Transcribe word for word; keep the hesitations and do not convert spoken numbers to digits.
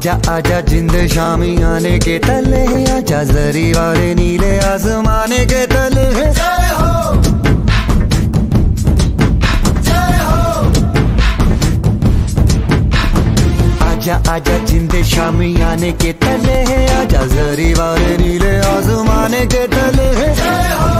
आजा आजा जिंद शामी आने के तले, आजा जरी वाले नीले आसमाने के तले। जय हो जय हो। आजा आजा जिंद शामी आने के तले, आजा जरी वाले नीले आसमाने के तले। जय हो।